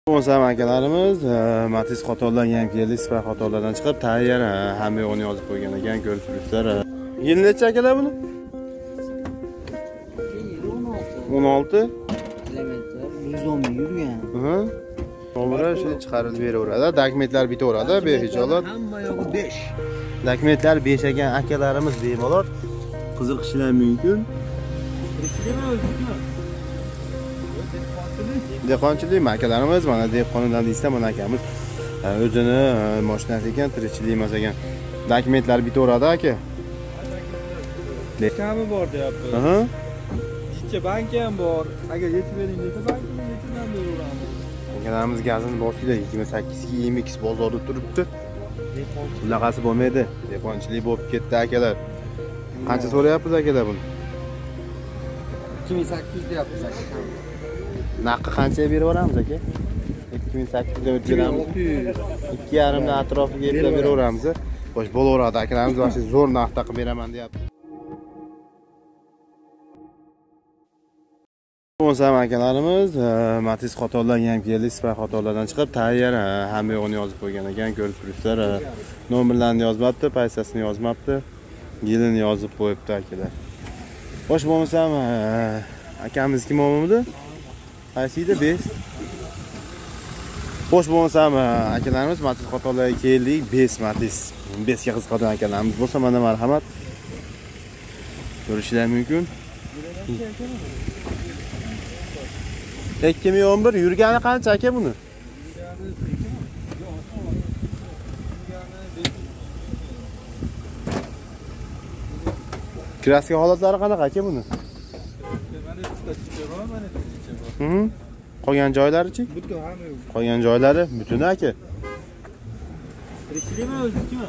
Bo'lsam akalarimiz Matiz qatorlar yangi keldi, sifat qatorlardan chiqib tayyor hamma yo'g'ini yozib qo'ygan ekan, ko'rib turibsizlar. Yil necha akalar buni? 16 kilometr 110 ming yurgan. To'g'ri, shu chiqarilib beraveradi. Dokumentlar bitaveradi, behijolat. Hamma yog'i 5. Dokumentlar 5 ekan akalarimiz bemalol qiziqishlari mumkin. Dehqonchilik akalarimiz mana dehqonlar deysa mana akamiz o'zini mashinasi ekan, tirikchilik emas ekan. Dokumentlar bitaveradi aka. Kami bor deyapti. Jicha banki ham bor. Agar yetib bering desa bankini yetimdan beraveramiz. Akalarimiz gazini bosdilar 28-22 bozorda turibdi. Bunaqasi bo'lmaydi. Dehqonchilik bo'lib ketdi akalar. Qancha so'rayapsiz akalar buni? 2800 deyapmiz aka. Naqi qanchaga berib yuboramiz aka? 2800 dan o'tganamiz. 2,5 dan atrofiga yeplab beraveramiz. Xo'sh, bo'laveradi akalarimiz mana shu zo'r narxda qilib beraman deyapti. Bo'lsam akalarimiz Matiz qatorlar yangi keldi, sifat qatorlardan chiqib tayyor hamma yo'g'ini yozib qo'ygan ekan, ko'rib turibsizlar. Nomerlarini yozmabdi, paysasini yozmabdi, yilini yozib qo'yibdi akalar. Xo'sh, bo'lmasam akamiz kim bo'lmadi? Qaysi edi? Best. Xo'sh, bo'lmasam akalarimiz Matiz qatorlarga keldik. Best Matiz. Bestga qiziqadigan akalarimiz bo'lsa mana marhamat. Ko'rishlar mumkin. 2011 yurgani qancha aka buni? Kraska holatlari qanaqa aka buni? Qolgan joylari-chi? Butun hamma yo'q. Qolgan joylari butun aka. Tirikchilikmi o'zikimi?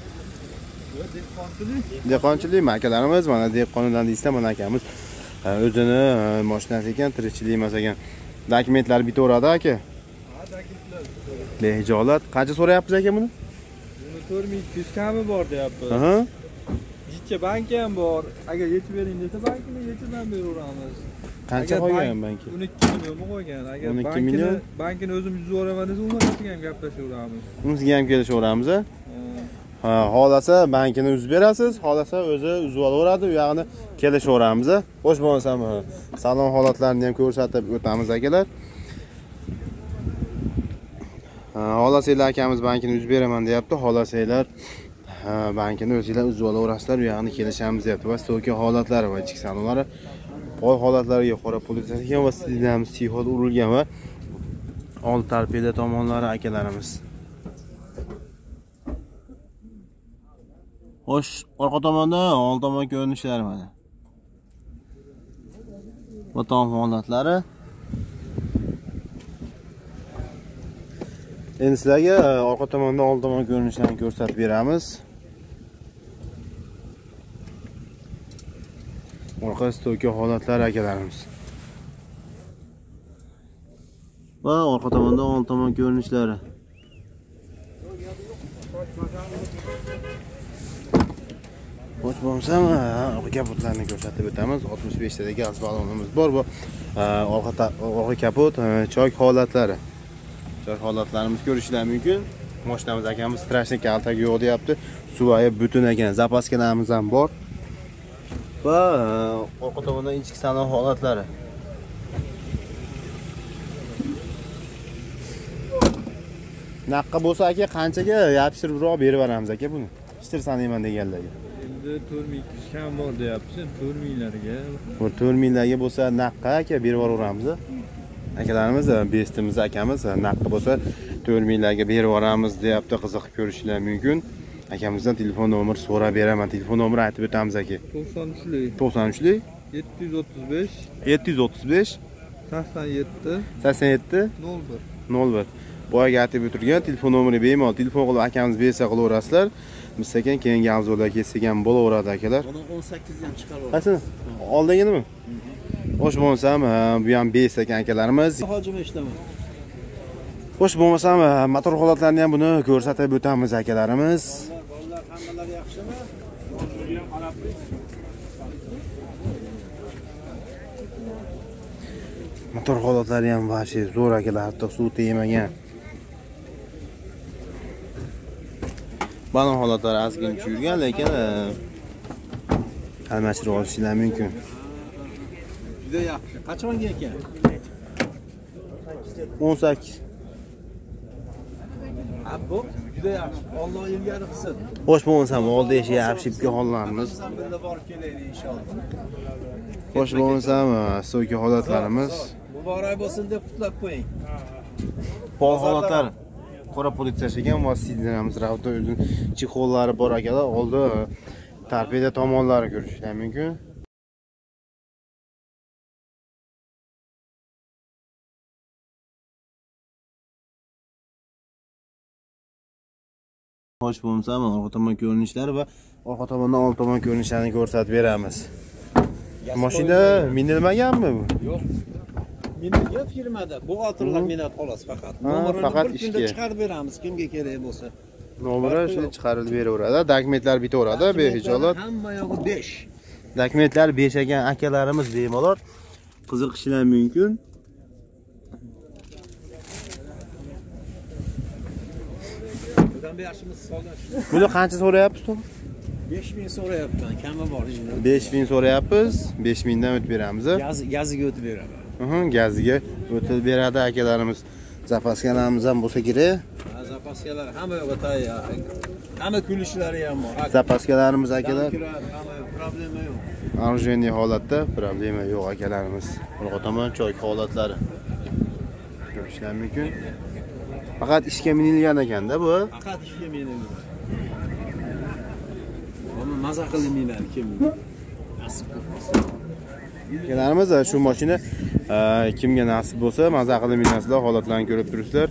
Dehqonchilik akalarimiz mana dehqonlar deysa mana akamiz o'zini mashinasi ekan, tirikchilik emas ekan. Dokumentlar bitaveradi aka. Ha, dokumentlar. Behijolat. Qancha so'rayapsiz aka buni? Buni 4200 kami bor deyapti. Jicha banki ham bor. Agar yetib bering desa bankini yetimdan beraveramiz. Qancha qo'ygan banki? 12 millionmi qo'ygan. Agar 12 million? bankini o'zimiz yuboraman desa, unaqasiga ham gaplashaveramiz. Unisiga ham kelishaveramiz a? Ha, xolasa bankini uzib berasiz, xolasa o'zi uzib olaveradi, u yog'ini kelishaveramiz a. Xo'sh bo'lsam, salon holatlarini ham ko'rsatib o'tamiz akalar. Xolasanglar akamiz bankini uzib beraman deyapti. Xolasanglar bankini o'zingizlar uzib olaverasizlar, u yog'ini kelishamiz deyapti. Va stoki holatlari va ichki salonlari boy holatlariga qora politsiya va stilamiz sihol urilgan va old torpeda tomonlari akalarimiz. Xo'sh, orqa tomonda old tomon ko'rinishlari mana. Bu tom holatlari. Endi sizlarga orqa tomonda old tomon ko'rinishlarini ko'rsatib beramiz. Orqa stoki holatlari akalarimiz. Va orqa tomonda old tomon ko'rinishlari. Xo'sh bo'lsam, orqa kapotlarni ko'rsatib o'tamiz. 65 tadagi gaz ballonimiz bor. Bu orqa kapot choy holatlari. Choy holatlarimiz ko'rishlar mumkin. Mashinamiz akamiz strashnik kaltaga yo'q deyapti. Suvayi butun ekan. Zapaskalarimiz ham bor. Va orqa tomonda ichki salon holatlari. Naqqa bo'lsa aka qanchaga yopishtiribroq berib beramiz aka buni? Ishtirsanayman deganlarga. Endi 4200 kam bor deyapsiz, 4000larga. 4000larga bo'lsa naqqa aka berib yuboramiz. Akalarimiz, bestimiz akamiz naqqa bo'lsa 4000larga berib yuboramiz deyapti, qiziqib ko'rishlar mumkin. Akamizdan telefon nomer so'rab beraman. Telefon nomerini aytib o'tamiz aka. 93lik 93lik 735 735 87 01 boyaga aytib o'tirgan telefon nomeri bemalol telefon qilib akamiz bersa qilaverasizlar. Biz sekin keyingi avzolarga kelsak ham bo'laveradi akalar. 18 ham chiqarib. Qaysini? Oldinginimi? Xo'sh bo'lsam, bu ham bes ekan akalarimiz. Hojim eshitaman. Xo'sh bo'lmasam, motor holatlarini ham buni ko'rsatib o'tamiz akalarimiz. Bolalar hammalar yaxshimi? Motor holatlari ham vashi zo'r akalar, hatto suv tegmagan. Balon holatlari ozgina tushirgan, lekin almashtirib olishinglar mumkin. Juda yaxshi. Qachonga ekan? 18. Ha bu juda yaxshi. Alloh ilgari qilsin. Xo'sh bo'lsam, oldi eshik shipga hollarimiz. Birga borib kelaylik inshaalloh. Xo'sh bo'lsam, so'ki holatlarimiz. Muborak bo'lsin deb qutlab qo'ying. Pol holatlar qora politsiya ekan, vositalarimiz ravda o'zini chexollari bor akalar, oldi torpeda tomonlari ko'rishlar mumkin. Xo'sh bo'lsa, orqa tomon ko'rinishlari va orqa tomondan old tomon ko'rinishlarini ko'rsatib beramiz. Mashina minilmaganmi bu? Yo'q. Menga firmada bu o'tirlar minat xolos faqat. Faqat bir kunda chiqarib beramiz kimga kerak bo'lsa. Nomeri shu chiqarilib beraveradi. Dokumentlar bitaveradi, behijolat. Hamma yog'i 5. Dokumentlar 5 ekan akalarimiz bemalol qiziqishlari mumkin. Buni qancha so'rayapsiz? 5000 so'rayapman, kami bor. 5000 so'rayapmiz, 5000 dan o'tib beramiz. Gaziga o'tib beraman. Gaziga o'tib beradi akalarimiz. Zapaskalarimiz ham bo'lsa kerak. Zapaskalar hamma yo'q tayyor. Hamma kulishlari ham bor. Zapaskalarimiz akalar. Problema yo'q. Arjeniy holatda problema yo'q akalarimiz. Orqa tomon choy holatlari. Ko'rishlar mumkin. Faqat ishga minilgan ekanda bu. Faqat ishga minilgan. Ammo maza qilib minadi kim? Nasib bo'lsa. Akalarimiz shu mashina kimga nasib bo'lsa maza qilib minasizlar, holatlarni ko'rib turibsizlar.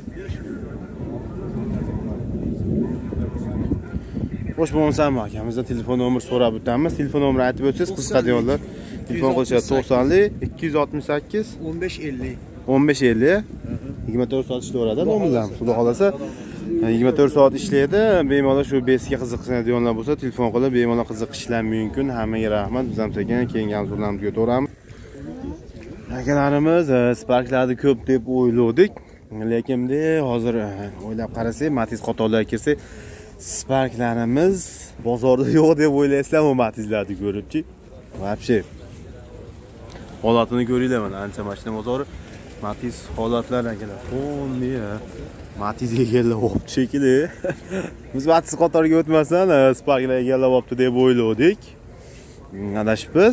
Xo'sh bo'lsam, akamizdan telefon nomer so'rab o'tamiz. Telefon nomerini aytib o'tsangiz qiziqadi yo'llar. Telefon qilishadi 90li 268 1550. 1550 24 soat ishlayveradi nomerlarimiz. Xudo xolasa 24 soat ishlaydi. Bemalol shu besga qiziqadiganlar bo'lsa telefon qilib bemalol qiziqishlar mumkin. Hammaga rahmat. Biz ham sekin keyingi avzolarimizni ko'taramiz. Akalarimiz Sparklarni ko'p deb o'yladik, lekin hozir o'ylab qarasak, Matiz qatorlarga kirsak, Sparklarimiz bozorda yo'q deb o'ylaysizlar, bu Matizlarni ko'ribchi. Вообще holatini ko'ringlar, mana ancha mashina bozori. Matiz holatlar akalar. Matiz egallab olibdi shekilli. Biz Matiz qatoriga o'tmasdan Sparklar egallab olibdi deb o'yladik. Adashibmiz.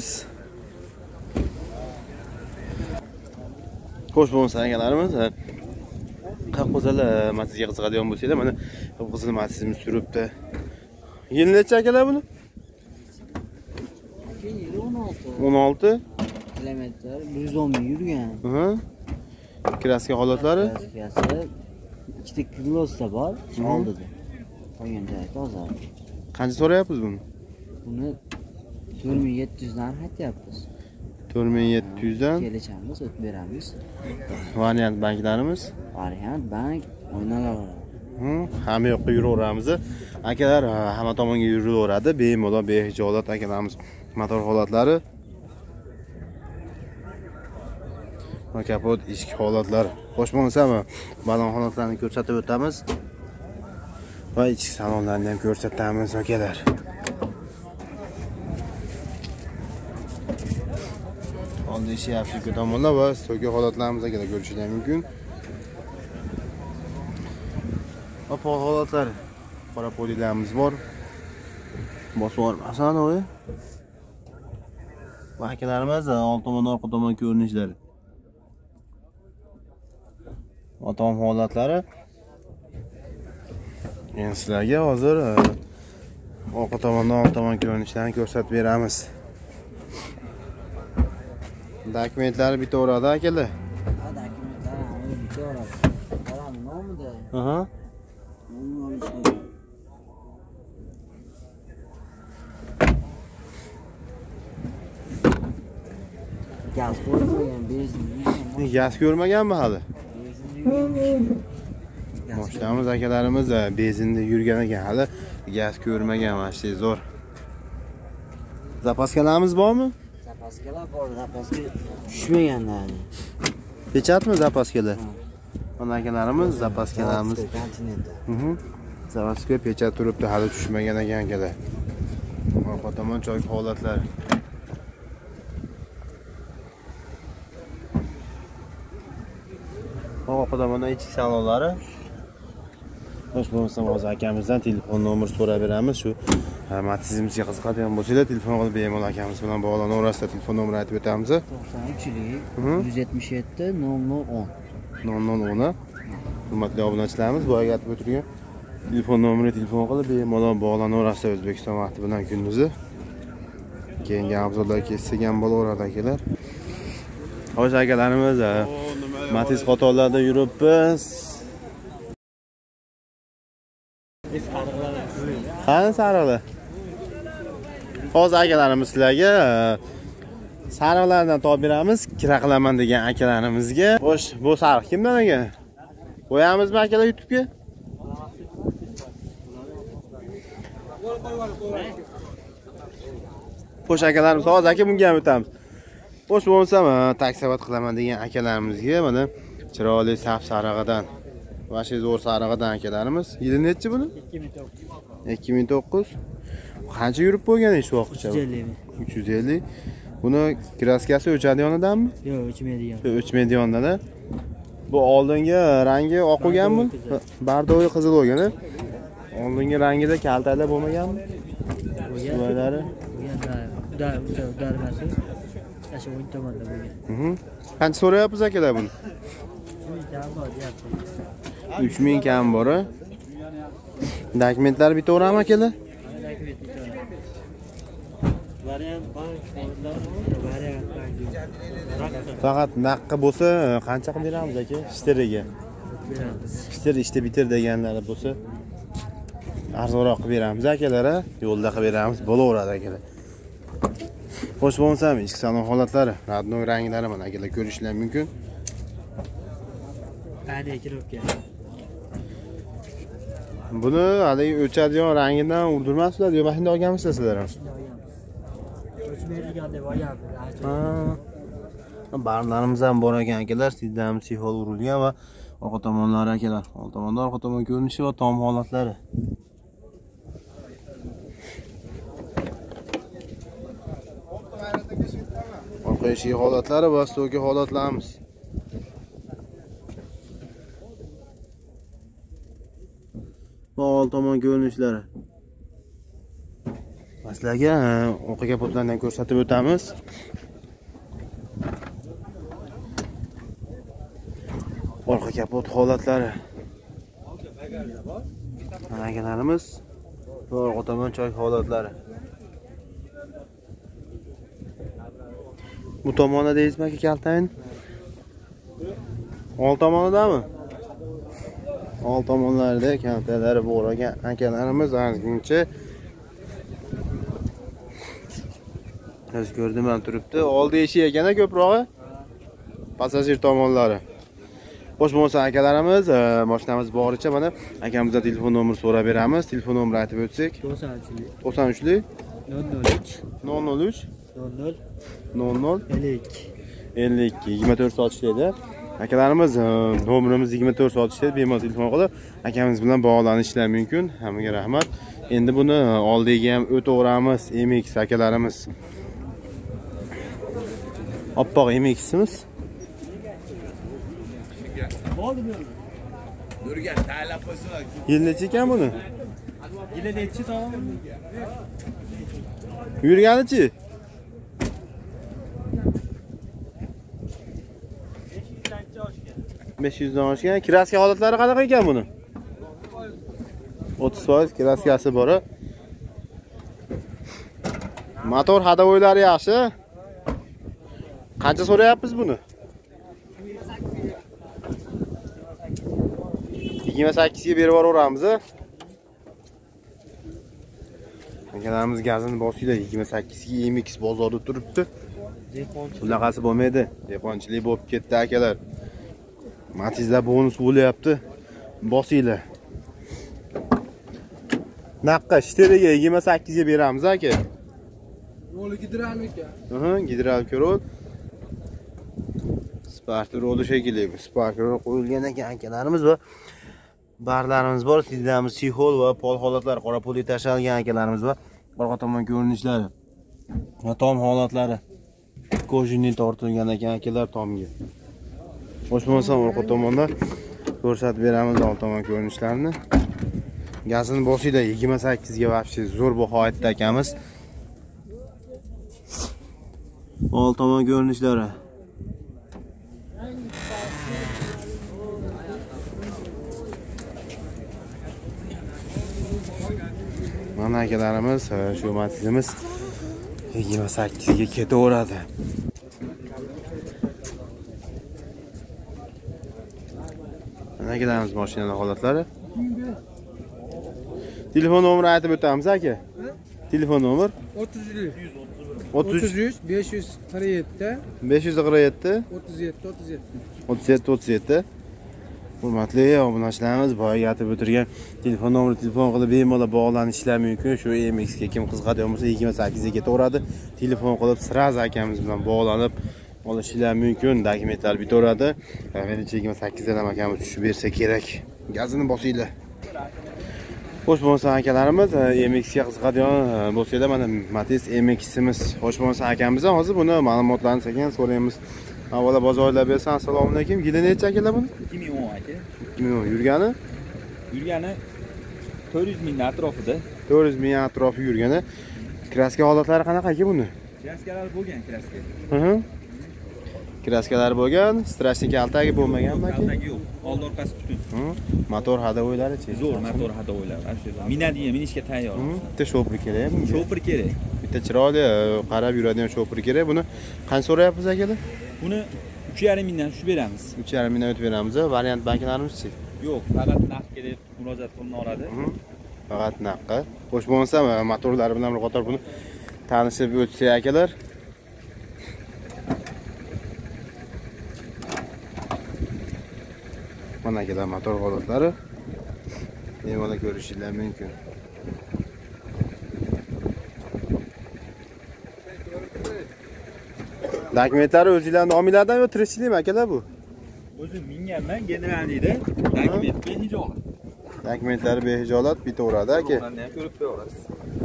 Xo'sh bo'lsa akalarimiz, qaqo'zalar Matizga qiziqadigan bo'lsanglar, mana qizil Matizimiz turibdi. Yil necha akalar buni? 16. Kilometr 110 ming yurgan. Kraska holatlari? Kraskasi ikkita krilosda bor, oldida. Qolgan joyi toza. Qancha so'rayapsiz buni? Buni 4700 dan aytyapmiz. 4700 dan. Kelishamiz, o'tib beramiz. Variant banklarimiz? Variant bank o'ynalar. Hamma yoqqa yuraveramiz. Akalar hamma tomonga yuraveradi. Bemalol behijolat akalarimiz motor holatlari. Kapot ichki holatlari. Xo'sh bo'lsami, balon holatlarini ko'rsatib o'tamiz. Va ichki salonlarni ham ko'rsatamiz akalar. Oldi ishlayapti shu tomonda va so'ki holatlarimiz akalar ko'rishingiz mumkin. Va pol holatlari. Qora polilarimiz bor. Bosib olmasan o'y. Va akalarimiz old tomon, orqa tomon ko'rinishlari. Otom holatlari. Endi sizlarga hozir orqa tomondan old tomon ko'rinishlarini ko'rsatib beramiz. Dokumentlari bitaveradi akalar. Dokumentlari hamma bitaveradi. Bolamni nomida. Gaz ko'rmagan, benzin. Gaz ko'rmaganmi hali? Mashinamiz akalarimiz benzinda yurgan ekan, hali gaz ko'rmagan, mana shu zo'r. Zapaskalarimiz bormi? Zapaskalar bor, zapaska tushmaganlar. Pechatmi zapaskalar? Mana akalarimiz zapaskalarimiz. Continental. Zapaska pechat turibdi, hali tushmagan ekan akalar. Orqa tomon choy holatlar. Orqa tomondan ichki salonlari. Xo'sh, bo'lmasa hozir akamizdan telefon nomer so'rab beramiz. Shu matizimizga qiziqadigan bo'lsanglar, telefon qilib bemalol akamiz bilan bog'lanaverasizlar. Telefon nomerini aytib o'tamiz. 93 177 0010. 0010. Hurmatli obunachilarimiz, boyaga aytib o'tirgan telefon nomerini telefon qilib bemalol bog'lanaverasizlar O'zbekiston vaqti bilan kunduzi. Keyingi abzorlar kesigan bo'laveradi akalar. Xo'sh, akalarimiz, Matiz qatorlarda yuribmiz. Qani sariqlar? Hozir akalarimiz sizlarga sariqlardan topib beramiz. Kira qilaman degan akalarimizga. Xo'sh, bu sariq kimdan ekan? Qo'yamizmi akalar YouTube'ga? Xo'sh, akalarimiz, hozir aka bunga ham o'tamiz. Xo'sh, bo'lsa, taksivat qilaman degan akalarimizga mana chiroyli saf sarig'idan, vashi zo'r sarig'idan akalarimiz. Yili nechi buni? 2009. Qancha yurib bo'lgan shu vaqtgacha? 350. Buni kraskasi o'chadiganidanmi? Yo'q, o'chmaydigan. O'chmaydigandan. Bu oldingi rangi oq bo'lganmi? Bardoyi qizil bo'lgan. Oldingi rangida kaltalar bo'lmaganmi? Suvalari. Darmasi. Asha o'ng tomonda bo'lgan. Qancha so'rayapsiz akalar buni? 3000 kam bor. Dokumentlar bitaverami akalar? Faqat naqqa bo'lsa qancha qilib beramiz aka? Ishtiriga. Ishtir ishda bitir deganlari bo'lsa arzonroq qilib beramiz akalar, yo'lda qilib beramiz, bo'laveradi akalar. Xo'sh, bo'lsa, ichki salon holatlari, radnoy ranglari mana akalar ko'rishlar mumkin. Qani kiribgan. Buni hali o'chadigan rangidan urdirmasizlar, yo mashina olganmisizlar sizlar ham? O'chmaydigan deb oyapti. Barlarimiz ham bor ekan akalar, sizdan sihol urilgan va orqa tomonlari akalar. Old tomonda orqa tomon ko'rinishi va tom holatlari. Orqa eshik holatlari va stoki holatlarimiz. Va old tomon ko'rinishlari. Sizlarga orqa kapotlardan ko'rsatib o'tamiz. Orqa kapot holatlari. Mana akalarimiz va orqa tomon choy holatlari. Bu tomonda deysizmi aka kaltayn? Old tomonidami? Old tomonlarda kaltalari bor ekan akalarimiz ozgincha. Biz ko'rdim ham turibdi. Oldi eshik ekan ko'prog'i. Passajir tomonlari. Xo'sh, bo'lsa akalarimiz, mashinamiz boricha mana akamizdan telefon nomer so'rab beramiz. Telefon nomerini aytib o'tsak. 93lik 003 00 52 24 soat ishlaydi. Akalarimiz nomerimiz 24 soat ishlaydi. Bemalol telefon qilib akamiz bilan bog'lanishlar mumkin. Hammaga rahmat. Endi buni oldiga ham o'taveramiz. MX akalarimiz. Oppoq MX'imiz. Nurgan ta'lab qo'ysinlar. Yil necha ekan buni? Yili nechi tog'am? Yurganichi? 500 dan oshgan. Kraska holatlari qanaqa ekan buni? 30% kraskasi bor. Motor hadovoylari yaxshi. Qancha so'rayapsiz buni? 28 ga berib yuboramiz. Akalarimiz gazini bosinglar, 28 ga MX bozorda turibdi. Bunaqasi bo'lmaydi. Dehqonchilik bo'lib ketdi akalar. Matizlar bonus bo'lyapti. Bosinglar. Naqqa shteriga 28 ga beramiz aka. Yo'li gidral ekan. Gidral ko'rol. Sparkler oldu shekilli. Sparkler qo'yilgan ekan akalarimiz va barlarimiz bor. Sizlarimiz sihol va pol holatlar, qora puli tashalgan akalarimiz va orqa tomon ko'rinishlari. Va tom holatlari. Kojinni tortilgan ekan akalar tomga. Xo'sh bo'lsam orqa tomonda ko'rsatib beramiz old tomon ko'rinishlarini. Gazini bosinglar 28 ga вообще zo'r baho aytdi akamiz. Old tomon ko'rinishlari. Mana akalarimiz shu Matizimiz 28 ga ketaveradi. Mana akalarimiz mashinalar holatlari. Telefon nomerini aytib o'tamiz aka. Telefon nomer 33 547 547 37 37. Hurmatli obunachilarimiz, boya aytib o'tirgan telefon nomerini telefon qilib bemalol bog'lanishlar mumkin. Shu MX ga kim qiziqadigan bo'lsa 28 ga ketaveradi. Telefon qilib Siraz akamiz bilan bog'lanib olishlar mumkin. Dokumentlar bitaveradi. Menimcha 28 dan akamiz tushib bersa kerak. Gazini bosinglar. Xo'sh bo'lsa akalarimiz, MX ga qiziqadigan bo'lsanglar, mana Matiz MX'imiz. Xo'sh bo'lsa akamizdan hozir buni ma'lumotlarni sekin so'raymiz. Avvalo bozorlar bersan. Assalomu alaykum. Yili necha akalar buni? 2010 aka. 2010 yurgani? Yurgani 400 ming atrofida. 400 ming atrofi yurgani. Kraska holatlari qanaqa aka buni? Kraskalar bo'lgan kraska. Kraskalar bo'lgan, strasnik altagi bo'lmaganmi aka? Altagi yo'q. Old orqasi butun. Motor hadovoylari-chi? Zo'r motor hadovoylar. Minadigan, minishga tayyor. Bitta shofir kerakmi? Shofir kerak. Bitta chiroyli qarab yuradigan shofir kerak. Buni qancha so'rayapsiz akalar? Buni 3,5 mingdan tushib beramiz. 3,5 mingdan o'tib beramiz. Variant banklarimizchi? Yo'q, faqat naqdga deb murojaat qilib oladi. Faqat naqd. Xo'sh bo'lsa, motorlari bilan bir qator buni tanishib o'tsak akalar. Mana akalar motor holatlari. Bemalol ko'rishingiz mumkin. Dokumentlari o'zingizlarning nomingizlardan yo tirikchilikmi akalar bu? O'zim minganman, generalniyda dokument behijolat. Dokumentlari behijolat bitaveradi aka. Ularni ham ko'rib qo'yasiz.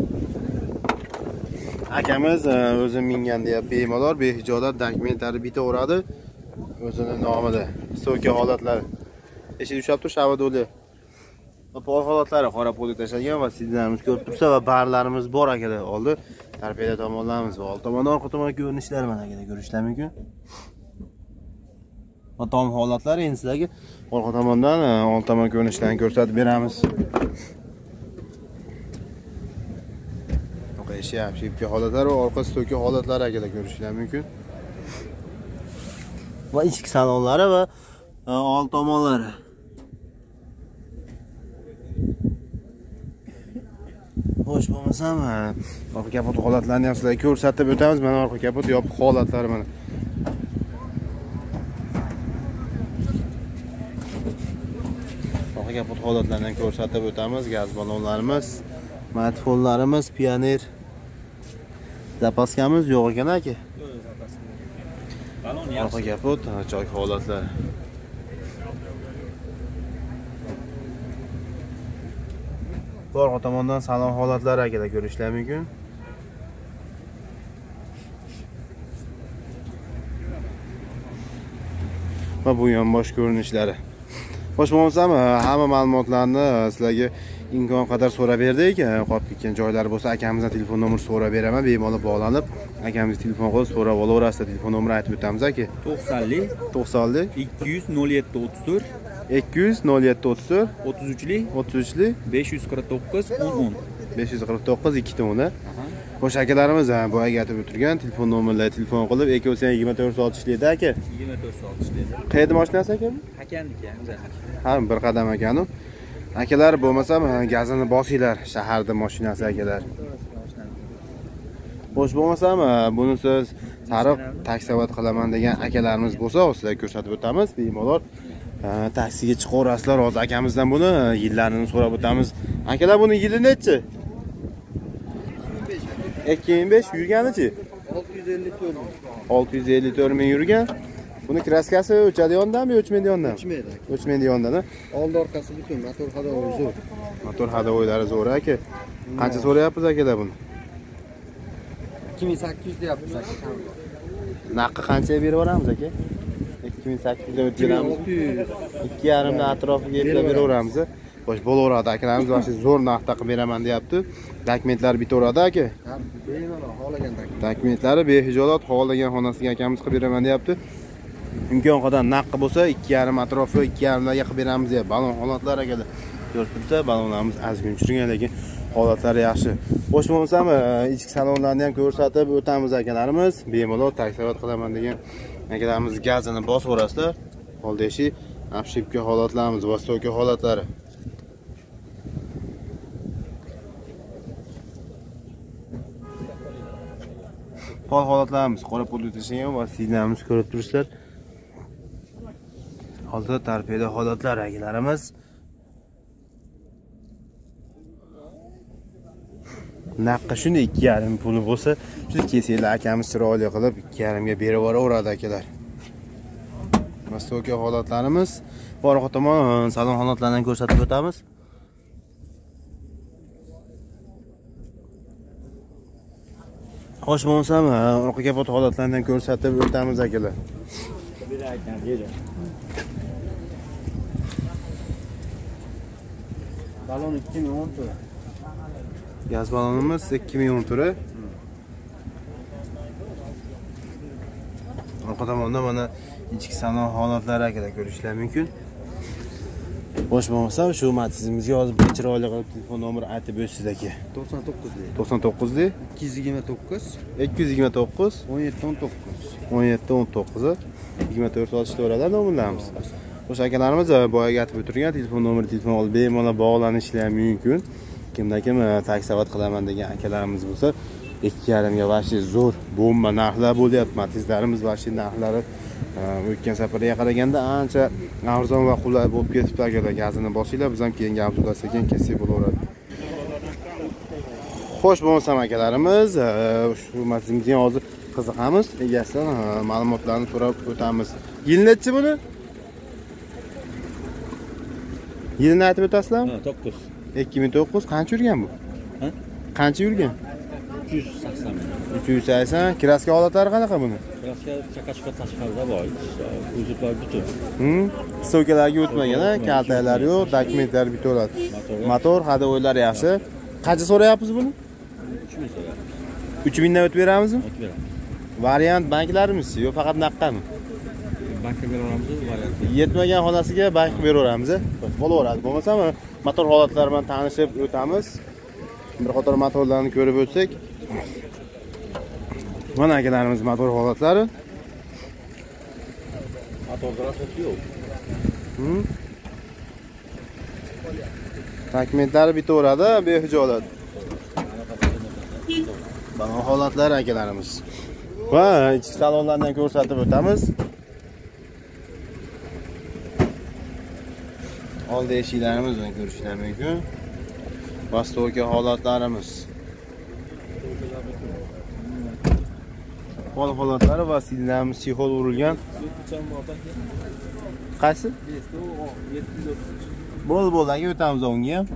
Akamiz o'zi mingan deyapti, bemalol behijolat dokumentlari bitaveradi. O'zining nomida. So'ka holatlari. Eshik tushib turib shavadoli. Va pol holatlari qora poli tashlagan va sizlarimiz ko'rib tursa va barlarimiz bor akalar. Oldi tarpeda tomonlarimiz va old tomondan orqa tomon ko'rinishlari mana akalar ko'rishlar mumkin. Va tom holatlari endi sizlarga orqa tomondan old tomon ko'rinishlarni ko'rsatib beramiz. O'qishib, shipka holatlari va orqa sto'ka holatlari akalar ko'rishlar mumkin. Va ichki salonlari va old tomonlari. Xo'sh bo'lmasam, orqa kapot holatlarini ham sizlarga ko'rsatib o'tamiz. Mana orqa kapot yopiq holatlari mana. Orqa kapot holatlarini ham ko'rsatib o'tamiz. Gaz ballonlarimiz, smartfonlarimiz, Pioneer zapaskamiz yo'q ekan aka. Balon Orqa kapot, choy holatlari. Orqa tomondan salon holatlari akalar ko'rishlar mumkin. Va bu yonbosh ko'rinishlari. Xo'sh bo'lsam, hamma ma'lumotlarni sizlarga imkon qadar so'rab berdik. Qolib ketgan joylari bo'lsa, akamizdan telefon nomerini so'rab beraman. Bemalol bog'lanib, akamiz telefon qilib so'rab olaverasizlar. Telefon nomerini aytib o'tamiz aka. 90lik 90lik 200 0734 200 0734 33lik 33lik 549 10 549 ikkita uni. Xo'sh akalarimiz boyaga aytib o'tirgan telefon nomerlariga telefon qilib, aka o'sa 24 soat ishlaydi aka. 24 soat ishlaydi. Qayerda mashinasi aka bu? Akanniki, Ha, bir qadam ekanu. Akalar bo'lmasam, gazini bosinglar, shaharda mashinasi akalar. Xo'sh bo'lmasam, bunisi sariq taksivat qilaman degan akalarimiz bo'lsa, sizlarga ko'rsatib o'tamiz. Bemalol taksiga chiqaverasizlar. Hozir akamizdan buni yillarini so'rab o'tamiz. Akalar buni yili nechi? 2005 yurganichi? 654 ming. 654 ming yurgan. Buni kraskasi o'chadigandanmi, o'chmaydigandanmi? O'chmaydi. O'chmaydigandan. Oldi orqasi butun motor hadovoyi zo'r. Motor hadovoylari zo'r aka. Qancha so'rayapsiz akalar buni? 2800 deyapmiz aka. Naqi qanchaga berib yuboramiz aka? 2800 deb beramiz. 2,5 dan atrofiga yetlab beraveramiz. Xo'sh, bo'laveradi akalarimiz vaqti zo'r narxda qilib beraman deyapti. Dokumentlar bitaveradi aka. Bemalol xohlagan Dokumentlari behijolat xohlagan xonasiga akamiz qilib beraman deyapti. Imkon qadar naqi bo'lsa 2,5 atrofi 2,5 larga qilib beramiz deb balon holatlar akalar. Ko'rib turibsiz, balonlarimiz ozgina chirgan, lekin holatlari yaxshi. Xo'sh bo'lsam, ichki salonlarni ham ko'rsatib o'tamiz akalarimiz. Bemalol taksovat qilaman degan akalarimiz gazini bosib o'rasizlar. Oldishi, apshipka holatlarimiz, vostoka holatlari. Pol holatlarimiz, qora pul o'tishgan va sizlarimiz ko'rib turibsizlar. Oldi tarpeda holatlar akalarimiz. Naqqa shuni 2,5 puli bo'lsa, shu kesinglar akamiz chiroyli qilib 2,5 ga berib yuboraveradi akalar. Vostoka holatlarimiz, orqa tomon salon holatlaridan ko'rsatib o'tamiz. Xo'sh bo'lsam, orqa kapot holatlaridan ko'rsatib o'tamiz akalar. Balon 2010 to'ra. Gaz balonimiz 2010 turi. Orqa tomonda mana ichki salon holatlari akalar ko'rishlar mumkin. Xo'sh bo'lmasa, shu matizimizga yozib chiroyli qilib telefon nomeri aytib o'tasiz aka. 99 deydi. 99 deydi. 229 229 1719. 1719 24 ochishlarida nomerlarimiz. Xo'sh akalarimiz boyaga aytib o'tirgan telefon nomeri telefon olib bemalol bog'lanishlar mumkin. Kimda-kim taksovat qilaman degan akalarimiz bo'lsa, 2,5 ga vashi zo'r bomba narxlar bo'lyapti. Matizlarimiz vashi narxlari o'tgan safarga qaraganda ancha arzon va qulay bo'lib ketibdi akalar. Gazini bosinglar, biz ham keyingi avtoda sekin ketsak bo'laveradi. Xo'sh bo'lsam akalarimiz, shu matizimizga hozir qiziqamiz. Egasidan ma'lumotlarni so'rab o'tamiz. Yil nechi buni? Yilni aytib o'tasizlarmi? 9. 2009 qancha yurgan bu? Ha? Qancha yurgan? 380. 380. Kraska holatlari qanaqa buni? Kraska chaqachqa tashqarida bor. Kuzovlar butun. Stokalarga o'tmagan, kaltaklar yo'q, dokumentlar bitiladi. Motor, hadovoylar yaxshi. Qancha so'rayapsiz buni? 3000 so'rayapmiz. 3000 dan o'tib beramizmi? O'tib beramiz. Variant banklarimiz yo'q, faqat naqdami? Bankka beraveramiz, variant. Yetmagan xonasiga bank beraveramiz. Bo'laveradi. Bo'lmasa motor holatlari bilan tanishib o'tamiz. Bir qator motorlarni ko'rib o'tsak. Mana akalarimiz motor holatlari. Motor rasmati yo'q. Dokumentlari bitaveradi, behijolat. Mana holatlari akalarimiz. Va ichki salonlardan ko'rsatib o'tamiz. Oldi eshiklarimiz bilan ko'rishlar mumkin. Vostoka holatlarimiz. Pol holatlari va sillarimiz chexol urilgan. Qaysi? Bo'ldi, aka o'tamiz unga ham.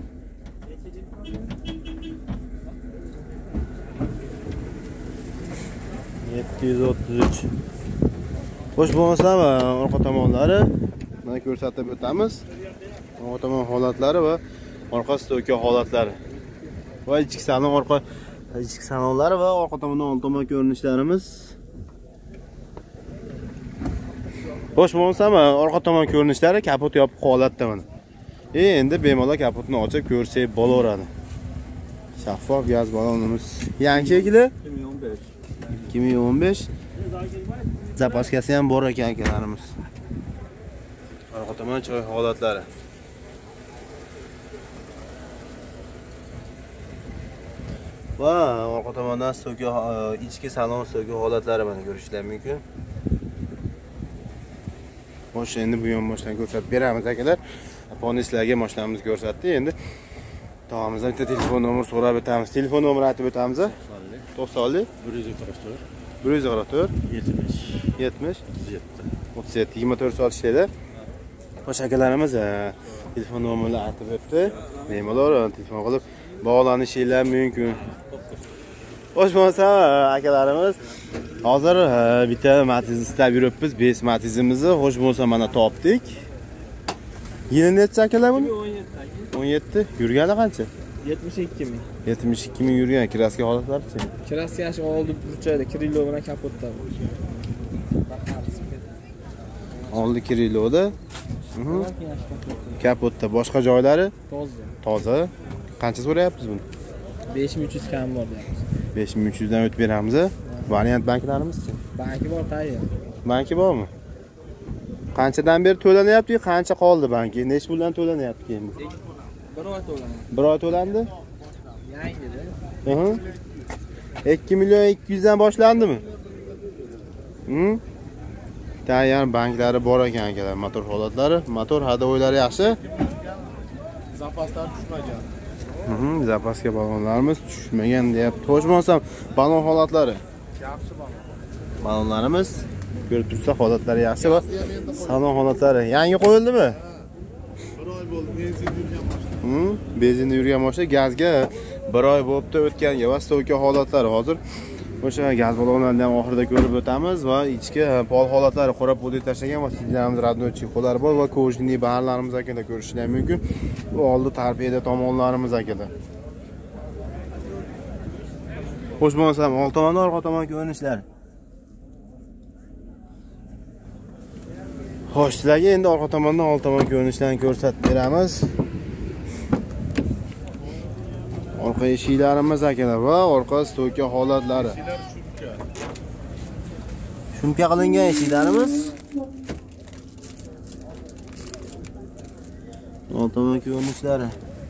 Xo'sh bo'lmasa, orqa tomonlari mana ko'rsatib o'tamiz. Orqa tomon holatlari va orqa stoka holatlari. Va ichki salonlari va orqa tomondan old tomon ko'rinishlarimiz. Xo'sh bo'lmasa, orqa tomon ko'rinishlari kapot yopiq holatda mana. Endi bemalol kapotni ochib ko'rsak bo'laveradi. Shaffof gaz balonimiz. Yangi shekli 2015. Zapaskasi ham bor ekan akalarimiz. Orqa tomon choy holatlari. Va orqa tomondan stoka ichki salon stoka holatlari mana ko'rishlar mumkin. Xo'sh, endi bu yonboshdan ko'rsatib beramiz akalar. Ponislarga mashinamizni ko'rsatdik. Endi tog'amizdan bitta telefon nomeri so'rab o'tamiz. Telefon nomeri aytib o'tamiz. 90 144 144 70 70 37 37 24 soat ishlaydi. Xo'sh akalarimiz telefon nomerlarini aytib o'tdi. Bemalol telefon qilib bog'lanishinglar mumkin. Xo'sh bo'lsa akalarimiz hozir bitta Matiz istab yuribmiz. 5 Matizimizni xo'sh bo'lsa mana topdik. Yili necha akalar buni? 17. Yurgani qancha? 72 ming. 72 ming yurgan. Kraska holatlarichi? Kraska yashi oldi burchakda Kirilo bilan kapotda. Oldi Kirilovda. Kapotda boshqa joylari Toza. toza. Qancha so'rayapsiz buni? 5300 kam bor deyapmiz. 5300 dan o'tib beramiz. Variant banklarimiz-chi? Banki bor tayyor. Banki bormi? Qanchadan beri to'lanyapti? Qancha qoldi banki? Necha puldan to'lanyapti keyin bu? 1 oy to'landi. 1 oy to'landi? Yangida. 2 million 200 dan boshlandimi? Tayyor banklari bor ekan akalar, motor holatlari, motor hadovoylari yaxshi. Zapaslar tushmagan. Zapasga balonlarimiz tushmagan deyapti. Xo'sh bo'lsam, balon holatlari. Yaxshi bor. Balonlarimiz ko'rib tursa holatlari yaxshi va salon holatlari yangi qo'yildimi? 1 oy bo'ldi, benzin yurgan mashina. Benzinda yurgan mashina gazga 1 oy bo'libdi o'tganga va stoka holatlari hozir o'sha gaz balonlarini ham oxirida ko'rib o'tamiz va ichki pol holatlari qorab bo'lib tashlagan va sidlarimiz radnochi qo'llari bor va ko'jni barlarimiz akada ko'rishingiz mumkin. Bu oldi torpeda tomonlarimiz akada. Xo'sh bo'lsam, old tomon, orqa tomon ko'rinishlari. Xo'sh, sizlarga endi orqa tomondan old tomon ko'rinishlarni ko'rsatib beramiz. Orqa eshiklarimiz akalar va orqa stoka holatlari. Shumka qilingan eshiklarimiz. Old tomon ko'rinishlari.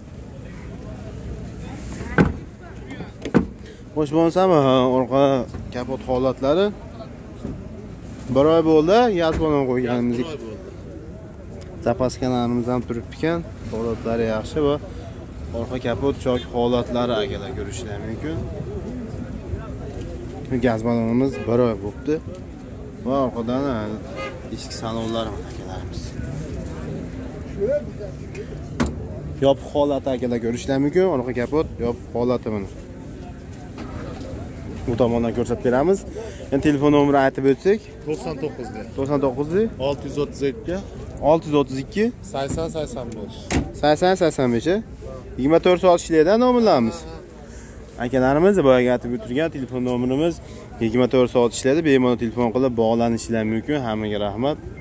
Xo'sh bo'lsam, orqa kapot holatlari. 1 oy bo'ldi, gaz balon qo'yganimiz. Zapas kanalimiz ham turibdi ekan. Holatlari yaxshi va orqa kapot chok holatlari akalar ko'rishingiz mumkin. Gaz balonimiz 1 oy bo'libdi. Va orqadan ichki salonlar akalarimiz. Yopiq holati akalar ko'rishingiz mumkin. Orqa kapot yopiq holati buni. Bu tomondan ko'rsatib beramiz. Endi telefon nomerini aytib o'tsak, 99 da. 99 632 632 80 85. 80 85 24 soat ishlaydi nomerlarimiz. Akalarimiz boyaga aytib o'tirgan telefon nomerimiz 24 soat ishlaydi. Bemalol telefon qilib bog'lanishingiz mumkin. Hammaga rahmat.